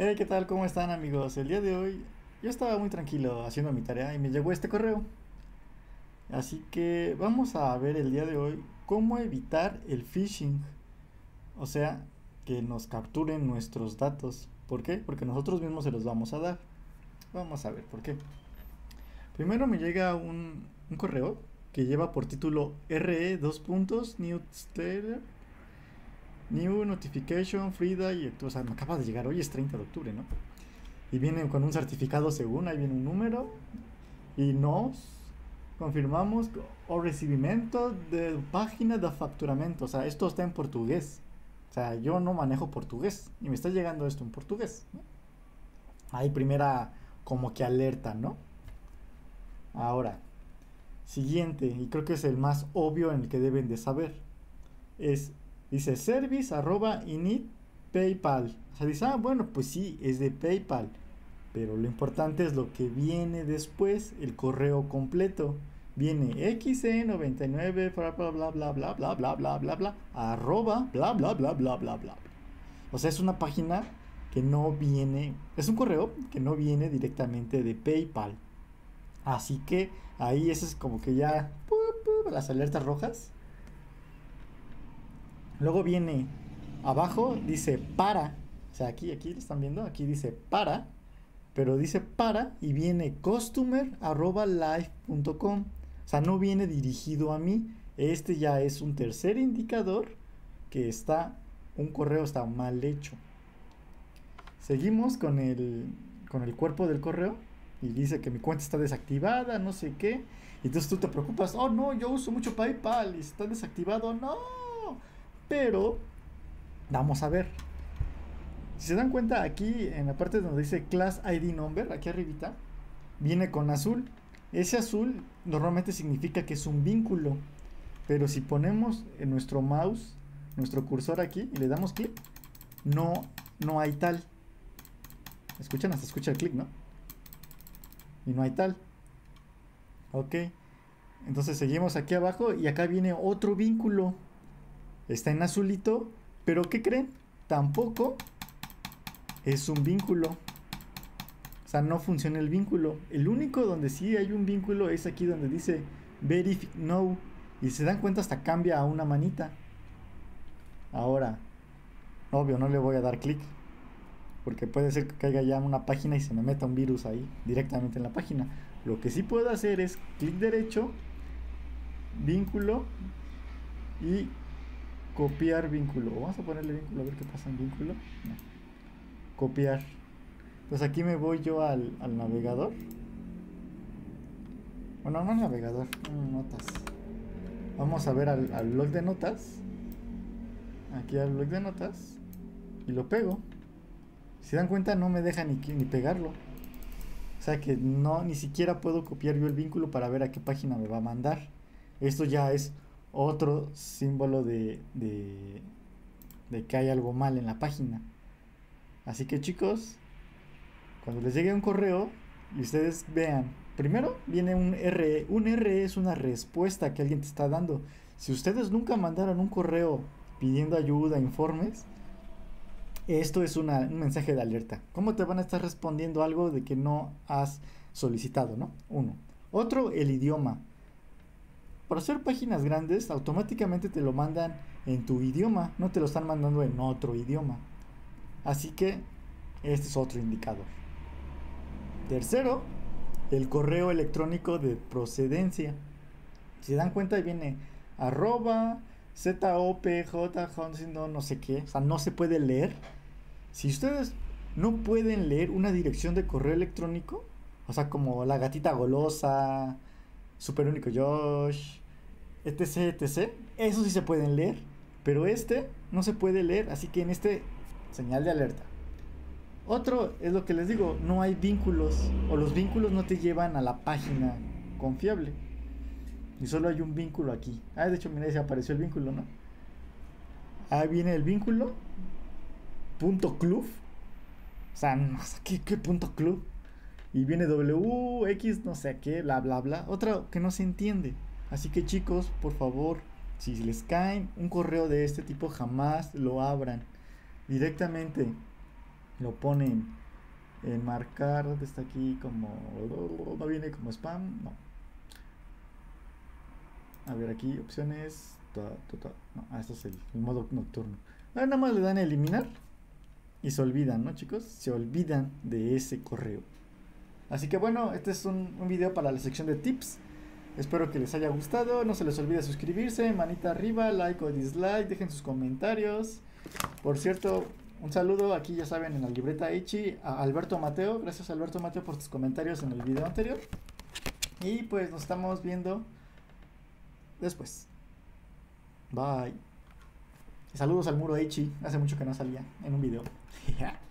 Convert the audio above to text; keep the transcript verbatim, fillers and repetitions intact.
Hey, ¿qué tal? ¿Cómo están, amigos? El día de hoy yo estaba muy tranquilo haciendo mi tarea y me llegó este correo. Así que vamos a ver el día de hoy cómo evitar el phishing. O sea, que nos capturen nuestros datos. ¿Por qué? Porque nosotros mismos se los vamos a dar. Vamos a ver por qué. Primero me llega un, un correo que lleva por título R E dos puntos newsletter New Notification Free Day. O sea, me acaba de llegar, hoy es treinta de octubre, ¿no? Y viene con un certificado según, ahí viene un número y nos confirmamos o recibimiento de página de facturamento. O sea, esto está en portugués. O sea, yo no manejo portugués y me está llegando esto en portugués, ¿no? Ahí primera como que alerta, ¿no? Ahora, siguiente, y creo que es el más obvio en el que deben de saber, es, dice service arroba init PayPal. O sea, dice, ah, bueno, pues sí, es de PayPal. Pero lo importante es lo que viene después, el correo completo. Viene xe noventa y nueve, bla bla bla bla bla bla bla bla bla bla, arroba bla bla bla bla bla bla. O sea, es una página que no viene, es un correo que no viene directamente de PayPal. Así que ahí ese es como que ya las alertas rojas. Luego viene abajo, dice para. O sea, aquí, aquí lo están viendo, aquí dice para. Pero dice para y viene customer arroba live punto com. O sea, no viene dirigido a mí. Este ya es un tercer indicador que está, un correo está mal hecho. Seguimos con el, con el cuerpo del correo y dice que mi cuenta está desactivada, no sé qué. Y entonces tú te preocupas, oh no, yo uso mucho PayPal y está desactivado, no. Pero vamos a ver. Si se dan cuenta, aquí en la parte donde dice Class I D Number, aquí arribita, viene con azul. Ese azul normalmente significa que es un vínculo. Pero si ponemos en nuestro mouse, nuestro cursor aquí, y le damos clic, no, no hay tal. ¿Escuchan? Hasta escucha el clic, ¿no? Y no hay tal. Ok. Entonces seguimos aquí abajo y acá viene otro vínculo. Está en azulito, pero ¿qué creen? Tampoco es un vínculo. O sea, no funciona el vínculo. El único donde sí hay un vínculo es aquí donde dice Verify No. Y se dan cuenta, hasta cambia a una manita. Ahora, obvio, no le voy a dar clic, porque puede ser que caiga ya en una página y se me meta un virus ahí directamente en la página. Lo que sí puedo hacer es clic derecho, vínculo y copiar vínculo. Vamos a ponerle vínculo a ver qué pasa en vínculo. No. Copiar. Entonces aquí me voy yo al, al navegador. Bueno, no al navegador, notas. Vamos a ver al, al blog de notas. Aquí al blog de notas. Y lo pego. Si se dan cuenta, no me deja ni, ni pegarlo. O sea que no, ni siquiera puedo copiar yo el vínculo para ver a qué página me va a mandar. Esto ya es otro símbolo de, de, de que hay algo mal en la página. Así que chicos, cuando les llegue un correo y ustedes vean, primero viene un R E. Un R E es una respuesta que alguien te está dando. Si ustedes nunca mandaron un correo pidiendo ayuda, informes, esto es una, un mensaje de alerta. ¿Cómo te van a estar respondiendo algo de que no has solicitado, no? Uno. Otro, el idioma. Por hacer páginas grandes, automáticamente te lo mandan en tu idioma, no te lo están mandando en otro idioma. Así que este es otro indicador. Tercero, el correo electrónico de procedencia. Si se dan cuenta, ahí viene arroba zopj, no sé qué. O sea, no se puede leer. Si ustedes no pueden leer una dirección de correo electrónico, o sea, como la gatita golosa, super único Josh, etc, etc, eso sí se pueden leer. Pero este no se puede leer, así que en este, señal de alerta. Otro es lo que les digo, no hay vínculos, o los vínculos no te llevan a la página confiable. Y solo hay un vínculo aquí. Ah, de hecho, mira, se apareció el vínculo, ¿no? Ahí viene el vínculo. Punto club. O sea, no sé qué, qué punto club. Y viene W, X, no sé qué, bla, bla, bla. Otra que no se entiende. Así que chicos, por favor, si les cae un correo de este tipo, jamás lo abran. Directamente lo ponen en marcar, ¿dónde está aquí? Como no viene como spam, no. A ver, aquí opciones, ta, ta, ta. No, ah, esto es el, el modo nocturno. Ahora nada más le dan a eliminar y se olvidan, ¿no, chicos? Se olvidan de ese correo. Así que bueno, este es un, un video para la sección de tips. Espero que les haya gustado. No se les olvide suscribirse, manita arriba, like o dislike, dejen sus comentarios. Por cierto, un saludo aquí, ya saben, en la libreta Ichi a Alberto Mateo. Gracias, Alberto Mateo, por tus comentarios en el video anterior. Y pues nos estamos viendo después. Bye. Saludos al muro Ichi. Hace mucho que no salía en un video.